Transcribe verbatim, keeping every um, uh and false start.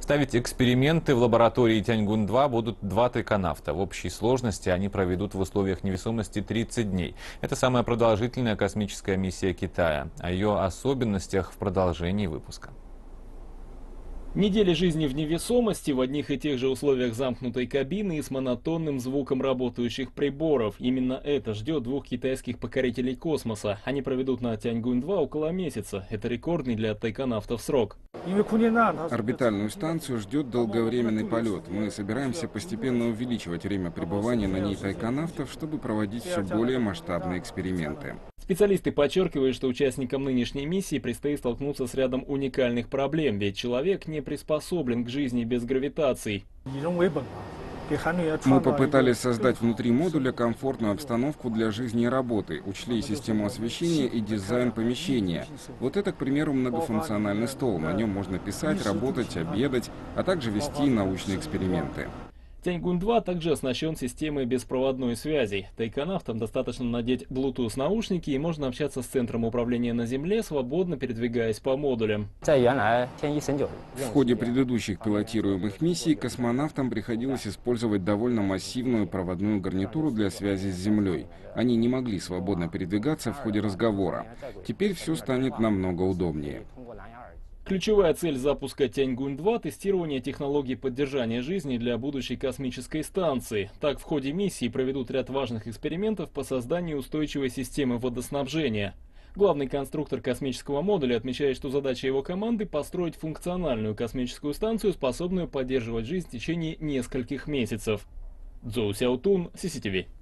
Ставить эксперименты в лаборатории Тяньгун два будут два тайконавта. В общей сложности они проведут в условиях невесомости тридцать дней. Это самая продолжительная космическая миссия Китая. О ее особенностях в продолжении выпуска. Недели жизни в невесомости в одних и тех же условиях замкнутой кабины и с монотонным звуком работающих приборов. Именно это ждет двух китайских покорителей космоса. Они проведут на Тяньгун два около месяца. Это рекордный для тайконавтов срок. Орбитальную станцию ждет долговременный полет. Мы собираемся постепенно увеличивать время пребывания на ней тайконавтов, чтобы проводить все более масштабные эксперименты. Специалисты подчеркивают, что участникам нынешней миссии предстоит столкнуться с рядом уникальных проблем, ведь человек не приспособлен к жизни без гравитации. Мы попытались создать внутри модуля комфортную обстановку для жизни и работы, учли систему освещения и дизайн помещения. Вот это, к примеру, многофункциональный стол. На нем можно писать, работать, обедать, а также вести научные эксперименты. Тяньгун два также оснащен системой беспроводной связи. Тайконавтам достаточно надеть Bluetooth наушники и можно общаться с центром управления на Земле, свободно передвигаясь по модулям. В ходе предыдущих пилотируемых миссий космонавтам приходилось использовать довольно массивную проводную гарнитуру для связи с Землей. Они не могли свободно передвигаться в ходе разговора. Теперь все станет намного удобнее. Ключевая цель запуска Тяньгун два – тестирование технологий поддержания жизни для будущей космической станции. Так, в ходе миссии проведут ряд важных экспериментов по созданию устойчивой системы водоснабжения. Главный конструктор космического модуля отмечает, что задача его команды – построить функциональную космическую станцию, способную поддерживать жизнь в течение нескольких месяцев. Цзоу Сяотун, си си ти ви.